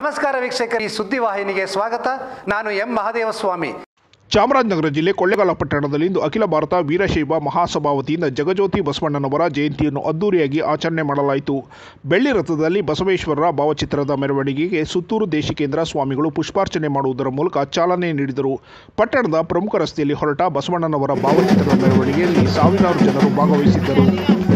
ನಮಸ್ಕಾರ ವೀಕ್ಷಕರು, ಈ ಸುದ್ದಿವಾಹಿನಿಗೆ ಸ್ವಾಗತ. ನಾನು ಎಂ ಮಹದೇವಸ್ವಾಮಿ. ಚಾಮರಾಜನಗರ ಜಿಲ್ಲೆ ಕೊಳ್ಳೇಗಾಲ ಪಟ್ಟಣದಲ್ಲಿಂದು ಅಖಿಲ ಭಾರತ ವೀರಶೈವ ಮಹಾಸಭಾ ವತಿಯಿಂದ ಜಗಜ್ಯೋತಿ ಬಸವಣ್ಣನವರ ಜಯಂತಿಯನ್ನು ಅದ್ದೂರಿಯಾಗಿ ಆಚರಣೆ ಮಾಡಲಾಯಿತು. ಬೆಳ್ಳಿ ರಥದಲ್ಲಿ ಬಸವೇಶ್ವರರ ಭಾವಚಿತ್ರದ ಮೆರವಣಿಗೆಗೆ ಸುತ್ತೂರು ದೇಶಿಕೇಂದ್ರ ಸ್ವಾಮಿಗಳು ಪುಷ್ಪಾರ್ಚನೆ ಮಾಡುವುದರ ಮೂಲಕ ಚಾಲನೆ ನೀಡಿದರು. ಪಟ್ಟಣದ ಪ್ರಮುಖ ರಸ್ತೆಯಲ್ಲಿ ಹೊರಟ ಬಸವಣ್ಣನವರ ಭಾವಚಿತ್ರದ ಮೆರವಣಿಗೆಯಲ್ಲಿ ಸಾವಿರಾರು ಜನರು ಭಾಗವಹಿಸಿದ್ದರು.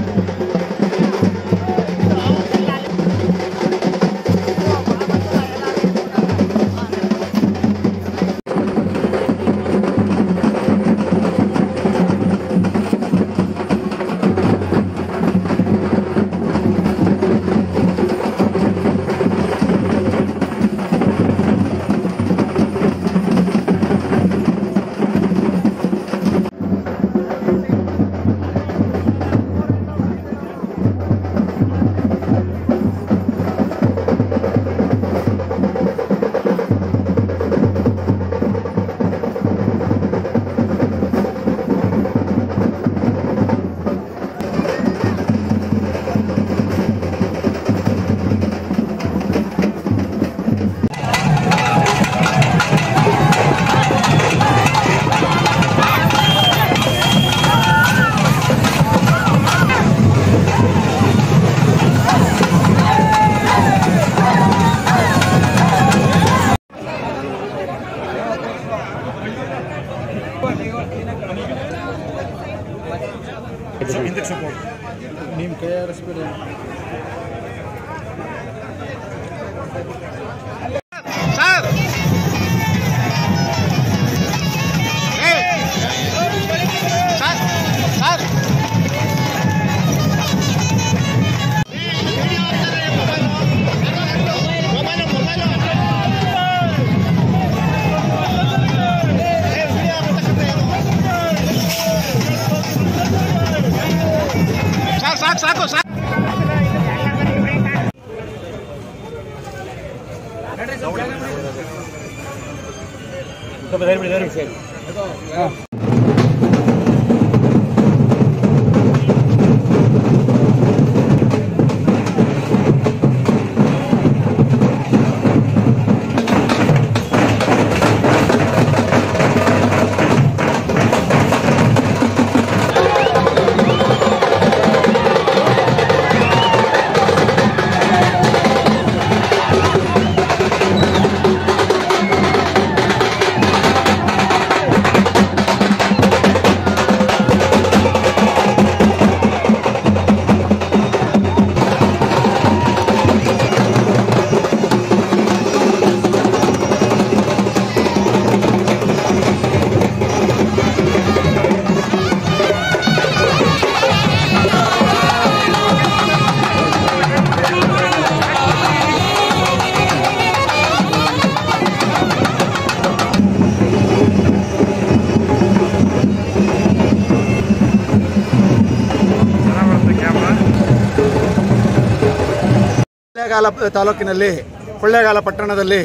ಕೊಳ್ಳೇಗಾಲ ತಾಲೂಕಿನಲ್ಲಿ ಕೊಳ್ಳೇಗಾಲ ಪಟ್ಟಣದಲ್ಲಿ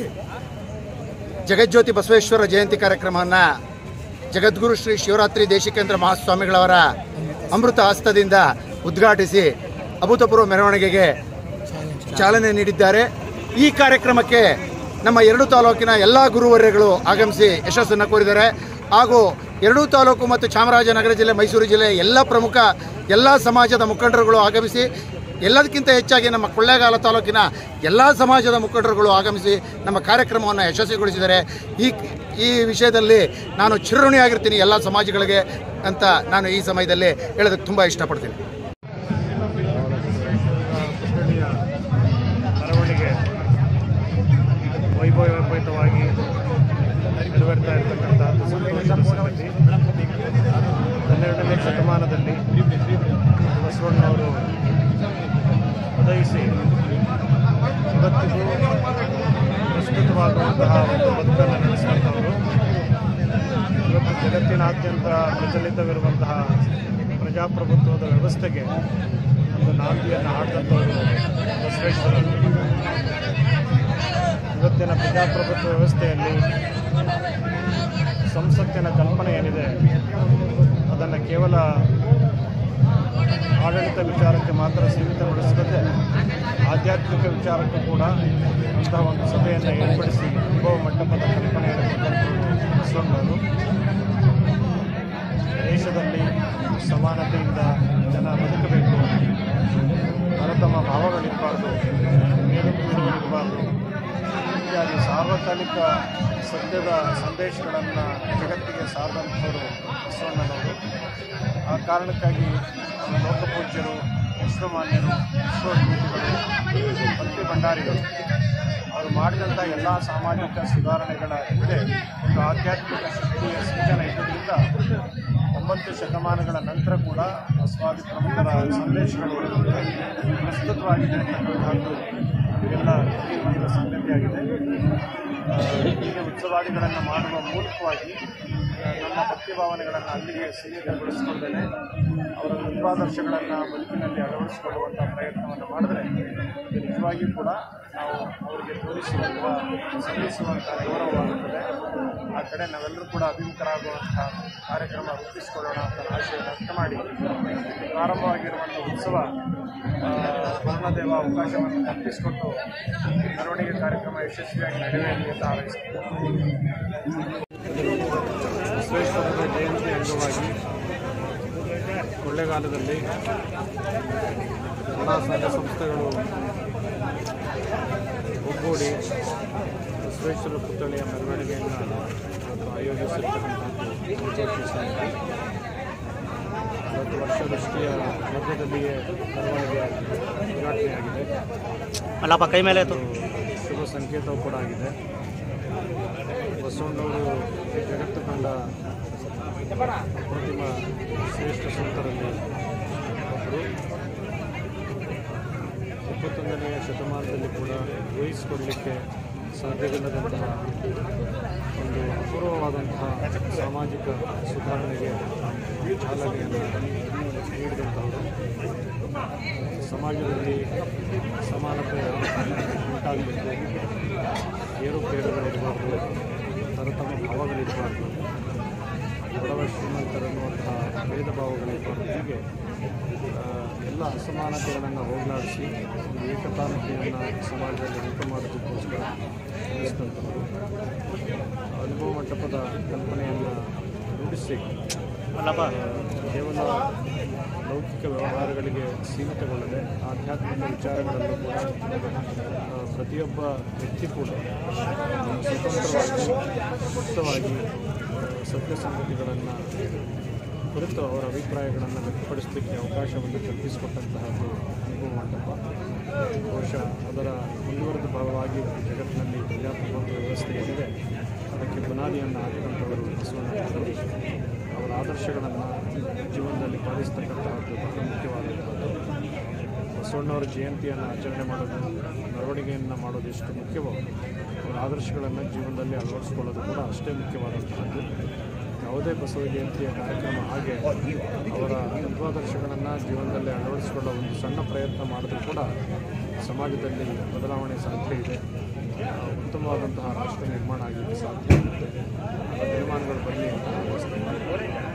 ಜಗಜ್ಯೋತಿ ಬಸವೇಶ್ವರ ಜಯಂತಿ ಕಾರ್ಯಕ್ರಮವನ್ನು ಜಗದ್ಗುರು ಶ್ರೀ ಶಿವರಾತ್ರಿ ದೇಶಿಕೇಂದ್ರ ಮಹಾಸ್ವಾಮಿಗಳವರ ಅಮೃತ ಹಸ್ತದಿಂದ ಉದ್ಘಾಟಿಸಿ ಅಭೂತಪೂರ್ವ ಮೆರವಣಿಗೆಗೆ ಚಾಲನೆ ನೀಡಿದ್ದಾರೆ. ಈ ಕಾರ್ಯಕ್ರಮಕ್ಕೆ ನಮ್ಮ ಎರಡೂ ತಾಲೂಕಿನ ಎಲ್ಲ ಗುರುವರ್ಯಗಳು ಆಗಮಿಸಿ ಯಶಸ್ಸನ್ನು ಕೋರಿದ್ದಾರೆ. ಹಾಗೂ ಎರಡೂ ತಾಲೂಕು ಮತ್ತು ಚಾಮರಾಜನಗರ ಜಿಲ್ಲೆ, ಮೈಸೂರು ಜಿಲ್ಲೆ ಎಲ್ಲ ಸಮಾಜದ ಮುಖಂಡರುಗಳು ಆಗಮಿಸಿ, ಎಲ್ಲದಕ್ಕಿಂತ ಹೆಚ್ಚಾಗಿ ನಮ್ಮ ಕೊಳ್ಳೇಗಾಲ ತಾಲೂಕಿನ ಎಲ್ಲ ಸಮಾಜದ ಮುಖಂಡರುಗಳು ಆಗಮಿಸಿ ನಮ್ಮ ಕಾರ್ಯಕ್ರಮವನ್ನು ಯಶಸ್ವಿಗೊಳಿಸಿದ್ದಾರೆ. ಈ ವಿಷಯದಲ್ಲಿ ನಾನು ಚಿರಋಣಿಯಾಗಿರ್ತೀನಿ ಎಲ್ಲ ಸಮಾಜಗಳಿಗೆ ಅಂತ ನಾನು ಈ ಸಮಯದಲ್ಲಿ ಹೇಳೋದಕ್ಕೆ ತುಂಬ ಇಷ್ಟಪಡ್ತೀನಿ. ಮೆರವಣಿಗೆ ವೈಭವೋಪೇತವಾಗಿ ನೆರವೇರ್ತಾ ಇರತಕ್ಕಂಥ ಸಂತೋಷದ ಸಂಗತಿ. 12ನೇ ಶತಮಾನದಲ್ಲಿ ಬಸವಣ್ಣವರು ಉದಯಿಸಿ ಜಗತ್ತಿಗೂ ಪ್ರಸ್ತುತವಾಗುವಂತಹ ಒಂದು ಬದುಕನ್ನು ನಡೆಸುವಂಥವರು. ಇವತ್ತು ಜಗತ್ತಿನಾದ್ಯಂತ ಪ್ರಚಲಿತವಿರುವಂತಹ ಪ್ರಜಾಪ್ರಭುತ್ವದ ವ್ಯವಸ್ಥೆಗೆ ಒಂದು ನಾಂದಿಯನ್ನು ಹಾಡಿದಂಥವರು ಬಸವೇಶ್ವರರು. ಇವತ್ತಿನ ಪ್ರಜಾಪ್ರಭುತ್ವ ವ್ಯವಸ್ಥೆಯಲ್ಲಿ ಸಂಸತ್ತಿನ ಕಲ್ಪನೆ ಏನಿದೆ ಅದನ್ನು ಕೇವಲ ಆಡಳಿತ ವಿಚಾರಕ್ಕೆ ಮಾತ್ರ ಸೀಮಿತಗೊಳಿಸದೆ ಆಧ್ಯಾತ್ಮಿಕ ವಿಚಾರಕ್ಕೂ ಕೂಡ ಅಂತಹ ಒಂದು ಸಭೆಯನ್ನು ಏರ್ಪಡಿಸಿ ಅನುಭವ ಮಂಟಪದ ಕಲ್ಪನೆಯನ್ನು ಕೊಟ್ಟಂಥವರು ಬಸವಣ್ಣವರು. ದೇಶದಲ್ಲಿ ಸಮಾನತೆಯಿಂದ ಜನ ಬದುಕಬೇಕು, ತಮ್ಮ ಭಾವಗಳಿರಬಾರ್ದು, ಮೇಲು ಕೀಳುಗಳಿರಬಾರ್ದು ಇತ್ಯಾದಿ ಸಾರ್ವಕಾಲಿಕ ಸತ್ಯದ ಸಂದೇಶಗಳನ್ನು ಜಗತ್ತಿಗೆ ಸಾರಿದಂಥವರು ಬಸವಣ್ಣನವರು. ಆ ಕಾರಣಕ್ಕಾಗಿ ಲೋಕಪೂಜ್ಯರು, ವಿಶ್ವಮಾನ್ಯರು, ವಿಶ್ವವಿಭೂತಿಗಳು, ಭಕ್ತಿ ಭಂಡಾರಿಗಳು ಅವರು ಮಾಡಿದಂಥ ಎಲ್ಲ ಸಾಮಾಜಿಕ ಸುಧಾರಣೆಗಳ ಹಿಂದೆ ಒಂದು ಆಧ್ಯಾತ್ಮಿಕ ಶಕ್ತಿಯ ಸೂಚನ ಇದ್ದುದರಿಂದ 9 ಶತಮಾನಗಳ ನಂತರ ಕೂಡ ಬಸವಾದಿ ಪ್ರಮುಖರ ಸಂದೇಶಗಳು ಪ್ರಸ್ತುತವಾಗಿದೆ ಅಂತಕ್ಕಂಥದ್ದು ಎಲ್ಲ ತಿಳಿಯುವ ಸಂಗತಿಯಾಗಿದೆ. ಹೀಗೆ ಉತ್ಸವಾದಿಗಳನ್ನು ಮಾಡುವ ಮೂಲಕವಾಗಿ ನಮ್ಮ ಭಕ್ತಿ ಭಾವನೆಗಳನ್ನು ಅಲ್ಲಿಗೆ ಸೀಮಿತಗೊಳಿಸಿಕೊಳ್ಳದೆ ಅವರ ತತ್ವಾದರ್ಶಗಳನ್ನು ಬದುಕಿನಲ್ಲಿ ಅಳವಡಿಸಿಕೊಳ್ಳುವಂಥ ಪ್ರಯತ್ನವನ್ನು ಮಾಡಿದ್ರೆ ನಿಜವಾಗಿಯೂ ಕೂಡ ನಾವು ಅವರಿಗೆ ತೋರಿಸುವಂಥ ಸಲ್ಲಿಸುವಂಥ ಗೌರವವಾಗುತ್ತದೆ. ಆ ಕಡೆ ನಾವೆಲ್ಲರೂ ಕೂಡ ಅಭಿಮುಖರಾಗುವಂಥ ಕಾರ್ಯಕ್ರಮ ರೂಪಿಸಿಕೊಳ್ಳೋಣ ಅಂತ ಆಶಯವನ್ನು ವ್ಯಕ್ತ ಮಾಡಿ ಪ್ರಾರಂಭವಾಗಿರುವಂಥ ಉತ್ಸವ ವರ್ಣದೇವ ಅವಕಾಶವನ್ನು ಕಲ್ಪಿಸಿಕೊಟ್ಟು ಮೆರವಣಿಗೆ ಕಾರ್ಯಕ್ರಮ ಯಶಸ್ವಿಯಾಗಿ ನಡೆಯಲಿ ಅಂತ ಹಾರೈಸುತ್ತೇವೆ. ಬಸವೇಶ್ವರರ ಜಯಂತಿ ಅಂಗವಾಗಿ ಕೊಳ್ಳೇಗಾಲದಲ್ಲಿ ಎಲ್ಲ ಸಂಘ ಸಂಸ್ಥೆಗಳು ಒಗ್ಗೂಡಿ ಬಸವೇಶ್ವರ ಪುತ್ಥಳಿಯ ಮೆರವಣಿಗೆಯನ್ನು ಆಯೋಜಿಸಿರ್ತಕ್ಕಂಥದ್ದು ಸಂತೋಷ. ಇವತ್ತು ವರ್ಷದೃಷ್ಟಿಯ ಮಧ್ಯದಲ್ಲಿಯೇ ಮೆರವಣಿಗೆ ಉದ್ಘಾಟನೆಯಾಗಿದೆ. ಶುಭ ಸಂಕೇತವೂ ಕೂಡ ಆಗಿದೆ. ಬಸವಣ್ಣವರು ಜಗತ್ತು ಕಂಡ ಅಪ್ರತಿಮ ಶ್ರೇಷ್ಠ ಸಂತರಲ್ಲಿ ಒಬ್ಬರು. 21ನೇ ಶತಮಾನದಲ್ಲಿ ಕೂಡ ಊಹಿಸಿಕೊಳ್ಳಲಿಕ್ಕೆ ಸಾಧ್ಯವಿಲ್ಲದಂತಹ ಒಂದು ಅಪೂರ್ವವಾದಂತಹ ಸಾಮಾಜಿಕ ಸುಧಾರಣೆಗೆ ಚಾಲನೆಯನ್ನು ನೀಡಿದಂಥವರು. ಸಮಾಜದಲ್ಲಿ ಸಮಾನತೆ ಉಂಟಾಗಬೇಕು, ಏರುಪೇರುಗಳಿರಬಾರ್ದು, ತರತಮ ಭಾವಗಳಿರಬಾರ್ದು, ಬಡವ ಶ್ರೀಮಂತರನ್ನುವಂತಹ ಭೇದ ಭಾವಗಳಿರಬಾರ್ದು. ಹೀಗೆ ಎಲ್ಲ ಅಸಮಾನತೆಗಳನ್ನು ಹೋಗಲಾಡಿಸಿ ಒಂದು ಏಕತಾನತೆಯನ್ನು ಸಮಾಜದಲ್ಲಿ ಉಂಟು ಮಾಡೋದಕ್ಕೋಸ್ಕರ ಶ್ರಮಿಸಿದಂಥವರು. ಅನುಭವ ಮಂಟಪದ ಕಲ್ಪನೆಯನ್ನು ರೂಢಿಸಿ ಕೇವಲ ಲೌಕಿಕ ವ್ಯವಹಾರಗಳಿಗೆ ಸೀಮಿತಗೊಳ್ಳದೆ ಆಧ್ಯಾತ್ಮಿಕ ವಿಚಾರಗಳಲ್ಲೂ ಕೂಡ ಪ್ರತಿಯೊಬ್ಬ ವ್ಯಕ್ತಿ ಕೂಡ ಸ್ವತಂತ್ರವಾಗಿ ಮುಕ್ತವಾಗಿ ಸತ್ಯ ಸಂಗತಿಗಳನ್ನು ಕುರಿತು ಅವರ ಅಭಿಪ್ರಾಯಗಳನ್ನು ವ್ಯಕ್ತಪಡಿಸಲಿಕ್ಕೆ ಅವಕಾಶವನ್ನು ಕಲ್ಪಿಸಿಕೊಟ್ಟಂತಹದ್ದು ಅನುಭವ ಮಂಟಪ. ಬಹುಶಃ ಅದರ ಮುಂದುವರೆದ ಭಾಗವಾಗಿ ಜಗತ್ತಿನಲ್ಲಿ ಪ್ರಜಾಪ್ರಭುತ್ವ ವ್ಯವಸ್ಥೆ ಏನಿದೆ ಅದಕ್ಕೆ ಬುನಾದಿಯನ್ನು ಹಾಕಿದಂಥವರು ಬಸವಣ್ಣನವರು. ಅವರ ಆದರ್ಶಗಳನ್ನು ಜೀವನದಲ್ಲಿ ಪಾಲಿಸ್ತಕ್ಕಂತಹದ್ದು ಬಹಳ ಮುಖ್ಯವಾದಂಥದ್ದು. ಬಸವಣ್ಣವರ ಜಯಂತಿಯನ್ನು ಆಚರಣೆ ಮಾಡೋದು, ಮೆರವಣಿಗೆಯನ್ನು ಮಾಡೋದು ಎಷ್ಟು ಮುಖ್ಯವೋ ಅವರ ಆದರ್ಶಗಳನ್ನು ಜೀವನದಲ್ಲಿ ಅಳವಡಿಸಿಕೊಳ್ಳೋದು ಕೂಡ ಅಷ್ಟೇ ಮುಖ್ಯವಾದಂತಹದ್ದು. ಯಾವುದೇ ಬಸವ ಜಯಂತಿಯ ಕಾರ್ಯಕ್ರಮ ಹಾಗೆ ಅವರ ತತ್ವಾದರ್ಶಗಳನ್ನು ಜೀವನದಲ್ಲಿ ಅಳವಡಿಸಿಕೊಳ್ಳೋ ಒಂದು ಸಣ್ಣ ಪ್ರಯತ್ನ ಮಾಡಿದ್ರೂ ಕೂಡ ಸಮಾಜದಲ್ಲಿ ಬದಲಾವಣೆ ಸಾಧ್ಯ ಇದೆ. ಉತ್ತಮವಾದಂತಹ ರಾಷ್ಟ್ರ ನಿರ್ಮಾಣ ಆಗಲಿಕ್ಕೆ ಸಾಧ್ಯ ಆಗುತ್ತೆ. ನಿರ್ಮಾಣಗಳು ಬರಲಿ ಅಂತ